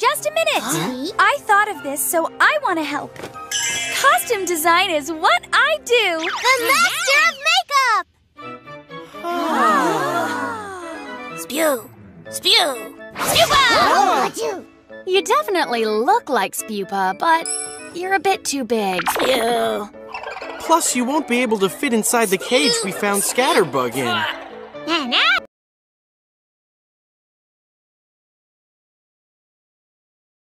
just a minute. I thought of this, so I want to help. Costume design is what I do. The master of makeup! Spew! Spew! Spewpa! You definitely look like Spewpa, but you're a bit too big. Spew! Plus, you won't be able to fit inside the cage we found Scatterbug in. And now